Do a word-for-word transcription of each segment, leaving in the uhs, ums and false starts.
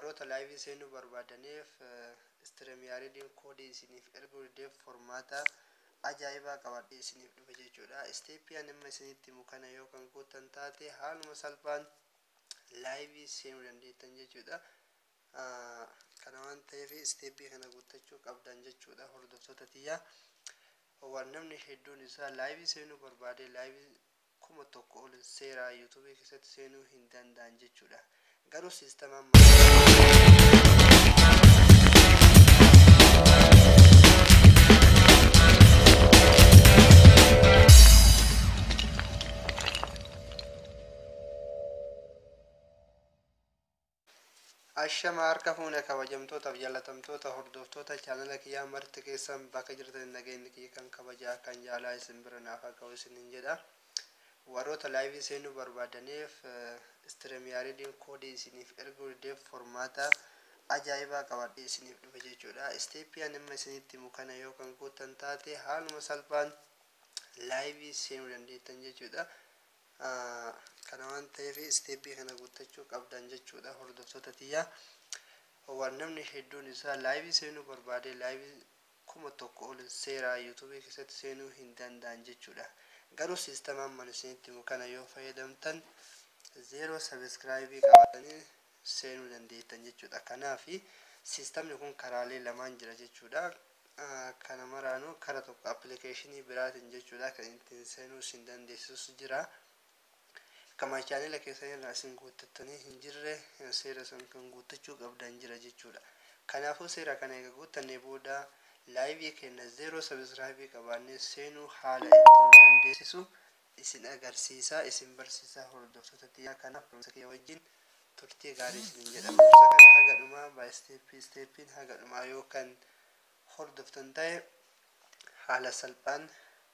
warroota laayivii seenuu barbaadaniif StreamYardin koodii isiniif erguu deef formaata ajaa'ibaa qabadhee isiniif dhufe jechuudha. Isteeppii ani amma isinitti himu kana yoo kan guuttan taate haaluma salphaan laayivii seenuu dandeettan jechuudha. Kana waan ta'eef isteeppii kana guuttachuu qabdan jechuudha hordoftoota tiyyaa. Waan namni hedduun isaa laayivii seenuu barbaade laayivii kuma tokko ol seeraa yuutuubii keessatti seenuu hin danda'an jechuudha. Garuu siistemaan Ashama harka fuune kabajamtootaaf jaalatamtoota hordoftoota chaanala kiyyaa marti keessan bakka jirtan nageenyi kiyya kan kabajaa kan jaalaa isin bira naaf haa ga'u isiniin jedha. Warroota laayivii seenuu barbaadaniif StreamYardin koodii isiniif erguu deef formaata ajaa'ibaa qabadhee isiniif dhufe jechuudha. Isteeppii ani amma isinitti himu kana yoo kan guuttan taate haaluma salphaan laayivii seenuu dandeettan jechuudha. Kana waan ta'eef isteeppii kana guuttachuu qabdan jechuudha hordoftoota tiyyaa. Waan namni hedduun isaa laayivii seenuu barbaade laayivii kuma tokko ol seeraa yuutuubii keessatti seenuu hin danda'an jechuudha. Garuu siistemaan mana isinitti himu kana yoo fayyadamtan zeeroo sabiskiraayibii qabaatanii seenuu dandeettan jechuudha. Kanaaf siistemni kun karaalee lamaan jira jechuudha. Kana maraanuu karaa tokko appilikeeshinii biraatiin jechuudha kan ittiin seenuu isin dandeessisus jira. Kama chaanela keessan irraa isin guuttattanii hin jirre seera san kan guuttachuu qabdan jira jechuudha. Kanaafuu seera kana eega guuttannee booda laayivii keenya zeeroo sabiskiraayibii qabaannee seenuu haala ittiin dandeessisu isin agarsiisa, isin barsiisa hordoftoota tiyyaa. Kanaaf barumsa kee wajjin turtii gaarii isin jedha. Barumsa kana haga dhumaa by steppii steppiin haga dhumaa yoo kan hordoftan ta'e haala salphaan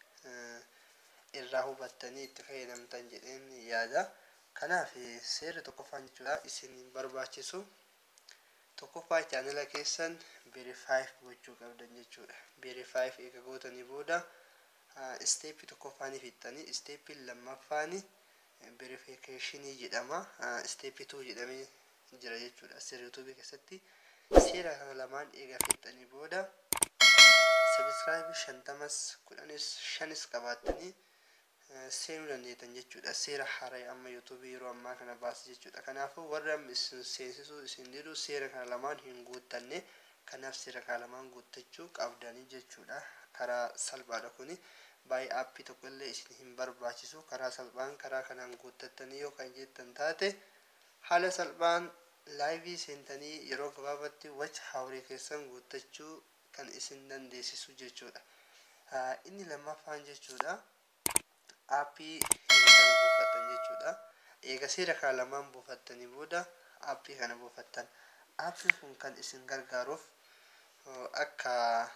irraa hubattanii itti fayyadamtan jedheen yaada. Kanaaf seerri tokkoffaan jechuudha isin barbaachisu tokkoffaa chaanela keessan verify gochuu qabdan jechuudha. Verify eega gootanii booda isteeppii tokkoffaanii fixxanii isteeppii lammaffaanii verificationii jedhama. Isteeppii two jedhamee jira jechuudha seera yuutuubii keessatti. Seera kana lamaan eega fixxanii booda sabiskiraayibii shantamas kudhanis shanis qabaattanii seenuu dandeettan jechuudha. Seera haaraa amma yuutuubii yeroo ammaa kana baase jechuudha. Kanaafuu warra isin seensisuu isin didu seera kana lamaan hin guuttanne. Kanaaf seera kana lamaan guuttachuu qabdanii jechuudha. Karaa salphaadha kuni. Baay'ee aappii tokko illee isin hin barbaachisu. Karaa salphaan karaa kanaan guuttattanii yoo kan jettan taate haala salphaan laayivii seentanii yeroo gabaabatti wacha hawrii keessan guuttachuu kan isin dandeessisu jechuudha. Inni lammaffaan jechuudha aappii kana buufattan jechuudha. Eega seera kana lamaan buufattanii booda aappii kana buufattan. Aappiin kun kan isin gargaaruuf akka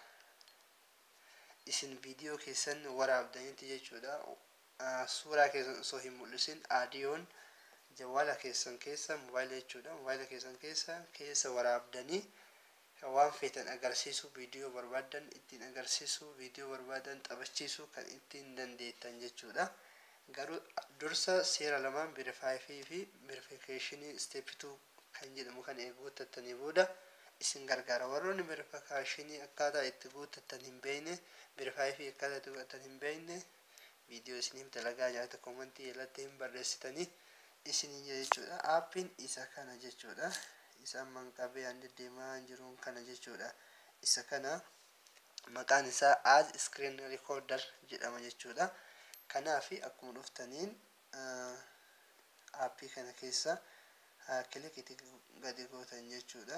isin viidiyoo keessan waraabdanitti jechuudha. Suuraa keessan osoo hin mul'isin aadiyoon jawwaala keessan keessa mobaayila jechuudha. Mobaayila keessan keessa keessa waraabdanii waan feetan agarsiisuu viidiyoo barbaadan ittiin agarsiisuu viidiyoo barbaadan taphachiisuu kan ittiin dandeettan jechuudha. Garuu dursa seera lamaan verify fi verificationii step two kan jedhamu kan eeguuttattanii booda isin gargaara. Warroonni verificationii akkaataa itti guuttattan hin beekne verify fi akkaataa itti guuttattan hin beekne viidiyoo isiniif dalagaa nyaata koomantii jalatti hin barreessitanii isin jechuudha. Aappiin isa kana jechuudha. Isa manqabee handi deemaa jiruun kana jechuudha. Isa kana maqaan isaa as screen recorder jedhama jechuudha. Kanaaf akkuma dhuftaniin aappii kana keessa kilikii gadi gootan jechuudha.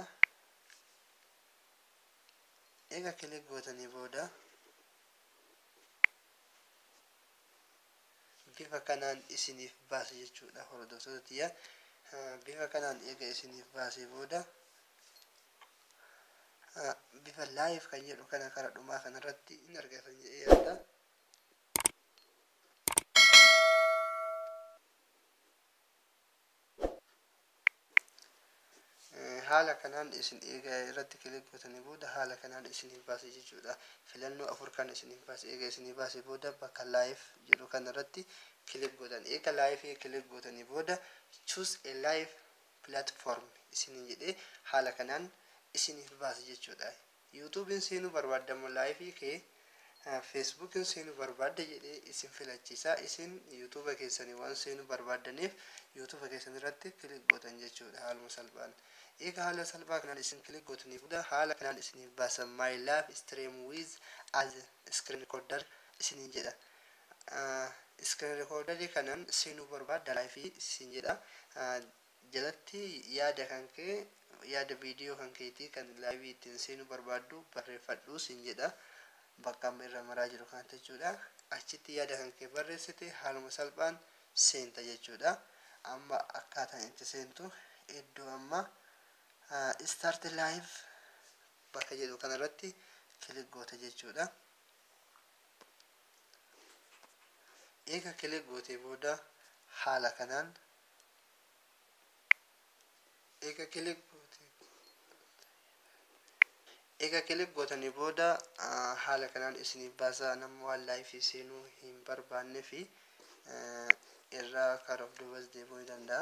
Eega kilik gootanii booda bifa kanaan isiniif baase jechuudha hordoftoota tiyyaa. Bifa kanaan eega isiniif baasee booda bifa live kan jedhu kana karaa dhumaa kanarratti hin argatan jedhee yaada. Haala kanaan isin eega irratti kilik gootanii booda haala kanaan isiniif baase jechuudha. Filannoo afur kan isiniif baase eega isiniif baase booda bakka live jedhu kanarratti kilik gootan. Eega live kilik gootanii booda choose a live platform isinin jedhee haala kanaan isiniif baasa jechuudha. YouTube'n seenuu barbaadamu live kee Facebook seenuu barbaadda jedhee isin filachiisa. Isin YouTube keessanii waan seenuu barbaadaniif YouTube keessan irratti kilik gootan jechuudha haaluma salphaan. Egaa haala salphaa kanaan isin kilik gootanii booda haala kanaan isiniif baasa my live stream with as screen recorder isinin jedha. Screen recorder kanaan seenuu barbaadda live isin jedha. Jalatti yaada kan kee yaada viidiyoo kan keetii kan live ittiin seenuu barbaaddu barreeffadhu isin jedha. Bakka amma irra maraa jiru kan jechuudha. Achitti yaada kan kee barreessite haaluma salphaan seenta jechuudha. Amma akkaataan itti seentu iddoo amma start live bakka jedhu kanarratti kilik goota jechuudha. Eega kilik gootee booda haala kanaan eega kilik gootee eega kilik gootanii booda haala kanaan isiniif baasa. Nama waan live seenuu hin barbaanne fi irraa karaa of duubas deebi'uu danda'a.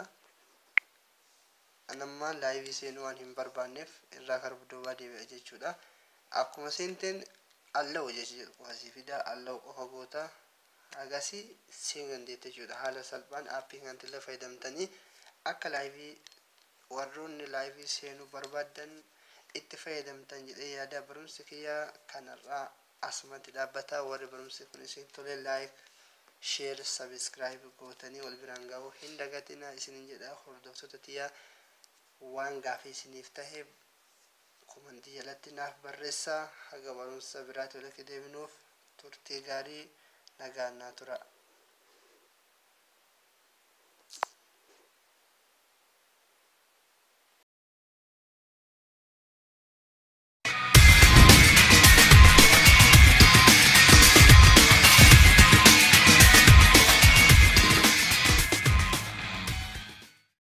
Nama live seenuu waan hin barbaanneef irraa karaa of duubaa deebi'a jechuudha. Akkuma seenteen allahu jechuudha asii fida allahu qofa goota agasii seenuu dandeetta jechuudha. Haala salphaan aappii kanatti illee fayyadamtanii akka live warroonni live seenuu barbaadan itti fayyadamtan jedhee yaada. Barumsi kiyyaa kanarraa asumatti dhaabbata. Warri barumsi kun isin tole like share subscribe gootanii wal biraan ga'uu hin dagatinaa isinin jedha. Hordoftoota tiyyaa waan gaafii isiniif tahe komantii jalatti naaf barreessaa. Haga barumsa biraatti walitti deebinuuf turtii gaarii nagaan naa tura.